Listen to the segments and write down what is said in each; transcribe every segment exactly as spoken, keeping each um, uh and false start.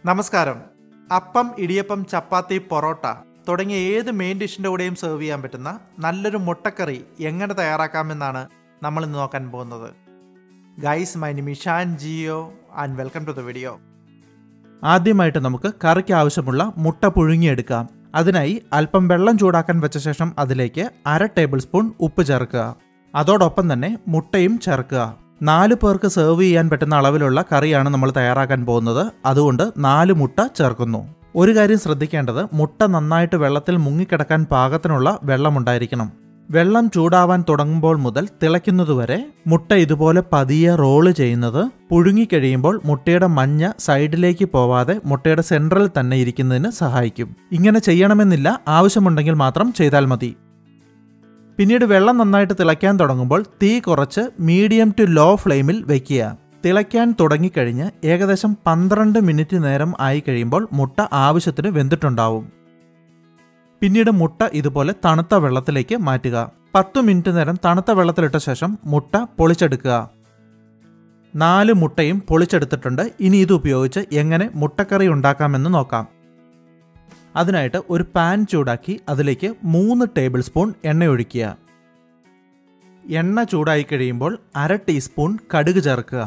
നമസ്കാരം. അപ്പം, ഇടിയപ്പം, ചപ്പാത്തി, പൊറോട്ട തുടങ്ങിയ ഏത് മെയിൻ ഡിഷിൻ്റെ കൂടെയും സെർവ് ചെയ്യാൻ പറ്റുന്ന നല്ലൊരു മുട്ടക്കറി എങ്ങനെ തയ്യാറാക്കാമെന്നാണ് നമ്മൾ ഇന്ന് നോക്കാൻ പോകുന്നത്. Guys, my name is Shan Geo and welcome to the video. ആദ്യമായിട്ട് നമുക്ക് കറിക്ക് ആവശ്യമുള്ള മുട്ട പുഴുങ്ങിയെടുക്കാം. അതിനായി അല്പം വെള്ളം ചൂടാക്കാൻ വെച്ച ശേഷം അതിലേക്ക് അര ടേബിൾ സ്പൂൺ ഉപ്പ് ചേർക്കുക. അതോടൊപ്പം തന്നെ മുട്ടയും ചേർക്കുക. നാല് പേർക്ക് സെർവ് ചെയ്യാൻ പറ്റുന്ന അളവിലുള്ള കറിയാണ് നമ്മൾ തയ്യാറാക്കാൻ പോകുന്നത്. അതുകൊണ്ട് നാല് മുട്ട ചേർക്കുന്നു. ഒരു കാര്യം ശ്രദ്ധിക്കേണ്ടത്, മുട്ട നന്നായിട്ട് വെള്ളത്തിൽ മുങ്ങിക്കിടക്കാൻ പാകത്തിനുള്ള വെള്ളമുണ്ടായിരിക്കണം. വെള്ളം ചൂടാവാൻ തുടങ്ങുമ്പോൾ മുതൽ തിളയ്ക്കുന്നതുവരെ മുട്ട ഇതുപോലെ പതിയെ റോള് ചെയ്യുന്നത് പുഴുങ്ങിക്കഴിയുമ്പോൾ മുട്ടയുടെ മഞ്ഞ സൈഡിലേക്ക് പോവാതെ മുട്ടയുടെ സെൻട്രൽ തന്നെ ഇരിക്കുന്നതിന് സഹായിക്കും. ഇങ്ങനെ ചെയ്യണമെന്നില്ല, ആവശ്യമുണ്ടെങ്കിൽ മാത്രം ചെയ്താൽ മതി. പിന്നീട് വെള്ളം നന്നായിട്ട് തിളയ്ക്കാൻ തുടങ്ങുമ്പോൾ തീ കുറച്ച് മീഡിയം ടു ലോ ഫ്ലെയിമിൽ വയ്ക്കുക. തിളയ്ക്കാൻ തുടങ്ങിക്കഴിഞ്ഞ് ഏകദേശം പന്ത്രണ്ട് മിനിറ്റ് നേരം ആയി കഴിയുമ്പോൾ മുട്ട ആവശ്യത്തിന് വെന്തിട്ടുണ്ടാവും. പിന്നീട് മുട്ട ഇതുപോലെ തണുത്ത വെള്ളത്തിലേക്ക് മാറ്റുക. പത്ത് മിനിറ്റ് നേരം തണുത്ത വെള്ളത്തിലിട്ട ശേഷം മുട്ട പൊളിച്ചെടുക്കുക. നാല് മുട്ടയും പൊളിച്ചെടുത്തിട്ടുണ്ട്. ഇനി ഇത് ഉപയോഗിച്ച് എങ്ങനെ മുട്ടക്കറി ഉണ്ടാക്കാമെന്ന് നോക്കാം. അതിനായിട്ട് ഒരു പാൻ ചൂടാക്കി അതിലേക്ക് മൂന്ന് ടേബിൾ സ്പൂൺ എണ്ണ ഒഴിക്കുക. എണ്ണ ചൂടായി കഴിയുമ്പോൾ അര ടീസ്പൂൺ കടുക് ചേർക്കുക.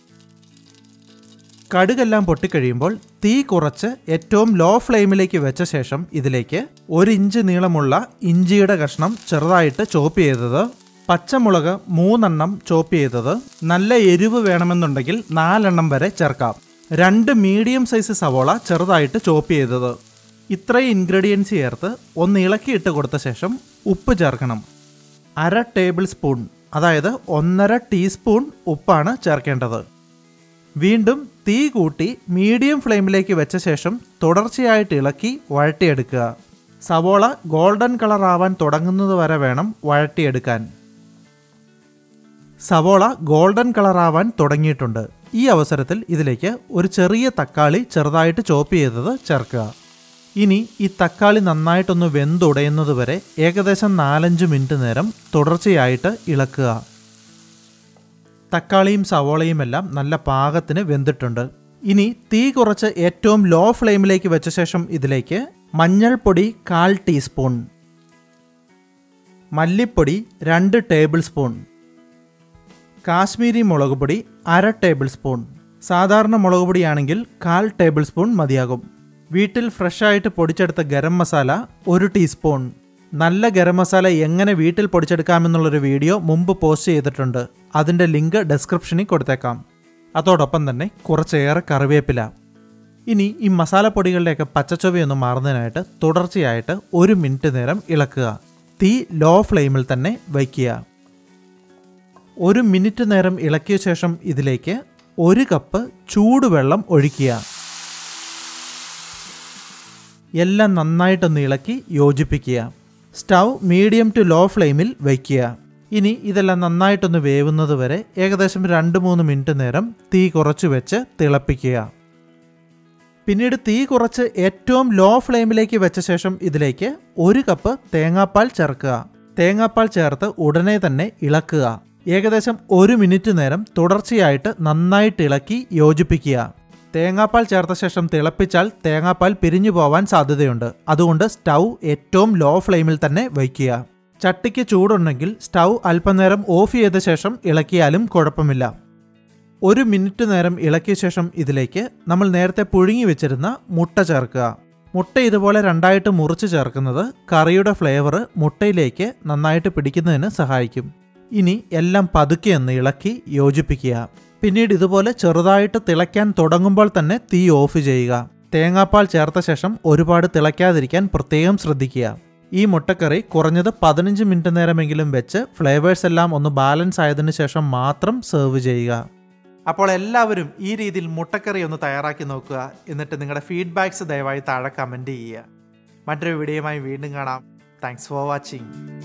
കടുകെല്ലാം പൊട്ടിക്കഴിയുമ്പോൾ തീ കുറച്ച് ഏറ്റവും ലോ ഫ്ലെയിമിലേക്ക് വെച്ച ശേഷം ഇതിലേക്ക് ഒരു ഇഞ്ച് നീളമുള്ള ഇഞ്ചിയുടെ കഷ്ണം ചെറുതായിട്ട് ചോപ്പ് ചെയ്തത്, പച്ചമുളക് മൂന്നെണ്ണം ചോപ്പ് ചെയ്തത്, നല്ല എരിവ് വേണമെന്നുണ്ടെങ്കിൽ നാലെണ്ണം വരെ ചേർക്കാം, രണ്ട് മീഡിയം സൈസ് സവോള ചെറുതായിട്ട് ചോപ്പ് ചെയ്തത്. ഇത്രയും ഇൻഗ്രീഡിയൻസ് ചേർത്ത് ഒന്ന് ഇളക്കിയിട്ട് കൊടുത്ത ശേഷം ഉപ്പ് ചേർക്കണം. അര ടേബിൾ സ്പൂൺ, അതായത് ഒന്നര ടീസ്പൂൺ ഉപ്പാണ് ചേർക്കേണ്ടത്. വീണ്ടും തീ കൂട്ടി മീഡിയം ഫ്ലെയിമിലേക്ക് വെച്ച ശേഷം തുടർച്ചയായിട്ട് ഇളക്കി വഴറ്റിയെടുക്കുക. സവോള ഗോൾഡൻ കളർ ആവാൻ തുടങ്ങുന്നത് വരെ വേണം വഴറ്റിയെടുക്കാൻ. സവോള ഗോൾഡൻ കളർ ആവാൻ തുടങ്ങിയിട്ടുണ്ട്. ഈ അവസരത്തിൽ ഇതിലേക്ക് ഒരു ചെറിയ തക്കാളി ചെറുതായിട്ട് ചോപ്പ് ചെയ്തത് ചേർക്കുക. ഇനി ഈ തക്കാളി നന്നായിട്ടൊന്ന് വെന്തുടയുന്നത് വരെ ഏകദേശം നാലഞ്ച് മിനിറ്റ് നേരം തുടർച്ചയായിട്ട് ഇളക്കുക. തക്കാളിയും സവോളയും എല്ലാം നല്ല പാകത്തിന് വെന്തിട്ടുണ്ട്. ഇനി തീ കുറച്ച് ഏറ്റവും ലോ ഫ്ലെയിമിലേക്ക് വെച്ച ശേഷം ഇതിലേക്ക് മഞ്ഞൾപ്പൊടി കാൽ ടീസ്പൂൺ, മല്ലിപ്പൊടി രണ്ട് ടേബിൾ സ്പൂൺ, കാശ്മീരി മുളക് പൊടി അര ടേബിൾ സ്പൂൺ, സാധാരണ മുളക് പൊടിയാണെങ്കിൽ കാൽ ടേബിൾ സ്പൂൺ മതിയാകും. വീട്ടിൽ ഫ്രഷായിട്ട് പൊടിച്ചെടുത്ത ഗരം മസാല ഒരു ടീസ്പൂൺ. നല്ല ഗരം മസാല എങ്ങനെ വീട്ടിൽ പൊടിച്ചെടുക്കാമെന്നുള്ളൊരു വീഡിയോ മുമ്പ് പോസ്റ്റ് ചെയ്തിട്ടുണ്ട്. അതിൻ്റെ ലിങ്ക് ഡിസ്ക്രിപ്ഷനിൽ കൊടുത്തേക്കാം. അതോടൊപ്പം തന്നെ കുറച്ചേറെ കറിവേപ്പില. ഇനി ഈ മസാലപ്പൊടികളുടെയൊക്കെ പച്ചച്ചൊവയൊന്ന് മാറുന്നതിനായിട്ട് തുടർച്ചയായിട്ട് ഒരു മിനിറ്റ് നേരം ഇളക്കുക. തീ ലോ ഫ്ലെയിമിൽ തന്നെ വയ്ക്കുക. ഒരു മിനിറ്റ് നേരം ഇളക്കിയ ശേഷം ഇതിലേക്ക് ഒരു കപ്പ് ചൂടുവെള്ളം ഒഴിക്കുക. എല്ലാം നന്നായിട്ടൊന്ന് ഇളക്കി യോജിപ്പിക്കുക. സ്റ്റൗ മീഡിയം ടു ലോ ഫ്ലെയിമിൽ വയ്ക്കുക. ഇനി ഇതെല്ലാം നന്നായിട്ടൊന്ന് വേവുന്നത് വരെ ഏകദേശം രണ്ട് മൂന്ന് മിനിറ്റ് നേരം തീ കുറച്ച് വെച്ച് തിളപ്പിക്കുക. പിന്നീട് തീ കുറച്ച് ഏറ്റവും ലോ ഫ്ലെയിമിലേക്ക് വെച്ച ശേഷം ഇതിലേക്ക് ഒരു കപ്പ് തേങ്ങാപ്പാൽ ചേർക്കുക. തേങ്ങാപ്പാൽ ചേർത്ത് ഉടനെ തന്നെ ഇളക്കുക. ഏകദേശം ഒരു മിനിറ്റ് നേരം തുടർച്ചയായിട്ട് നന്നായിട്ട് ഇളക്കി യോജിപ്പിക്കുക. തേങ്ങാപ്പാൽ ചേർത്ത ശേഷം തിളപ്പിച്ചാൽ തേങ്ങാപ്പാൽ പിരിഞ്ഞു പോവാൻ സാധ്യതയുണ്ട്. അതുകൊണ്ട് സ്റ്റൗ ഏറ്റവും ലോ ഫ്ലെയിമിൽ തന്നെ വയ്ക്കുക. ചട്ടിക്ക് ചൂടുണ്ടെങ്കിൽ സ്റ്റൗ അല്പനേരം ഓഫ് ചെയ്ത ശേഷം ഇളക്കിയാലും കുഴപ്പമില്ല. ഒരു മിനിറ്റ് നേരം ഇളക്കിയ ശേഷം ഇതിലേക്ക് നമ്മൾ നേരത്തെ പുഴുങ്ങി വെച്ചിരുന്ന മുട്ട ചേർക്കുക. മുട്ട ഇതുപോലെ രണ്ടായിട്ട് മുറിച്ച് ചേർക്കുന്നത് കറിയുടെ ഫ്ലേവർ മുട്ടയിലേക്ക് നന്നായിട്ട് പിടിക്കുന്നതിന് സഹായിക്കും. ഇനി എല്ലാം പതുക്കെ ഒന്ന് ഇളക്കി യോജിപ്പിക്കുക. പിന്നീട് ഇതുപോലെ ചെറുതായിട്ട് തിളയ്ക്കാൻ തുടങ്ങുമ്പോൾ തന്നെ തീ ഓഫ് ചെയ്യുക. തേങ്ങാപ്പാൽ ചേർത്ത ശേഷം ഒരുപാട് തിളയ്ക്കാതിരിക്കാൻ പ്രത്യേകം ശ്രദ്ധിക്കുക. ഈ മുട്ടക്കറി കുറഞ്ഞത് പതിനഞ്ച് മിനിറ്റ് നേരമെങ്കിലും വെച്ച് ഫ്ലേവേഴ്സ് എല്ലാം ഒന്ന് ബാലൻസ് ആയതിനു ശേഷം മാത്രം സെർവ് ചെയ്യുക. അപ്പോൾ എല്ലാവരും ഈ രീതിയിൽ മുട്ടക്കറി ഒന്ന് തയ്യാറാക്കി നോക്കുക. എന്നിട്ട് നിങ്ങളുടെ ഫീഡ്ബാക്ക്സ് ദയവായി താഴെ കമൻറ്റ് ചെയ്യുക. മറ്റൊരു വീഡിയോയുമായി വീണ്ടും കാണാം. Thanks for watching.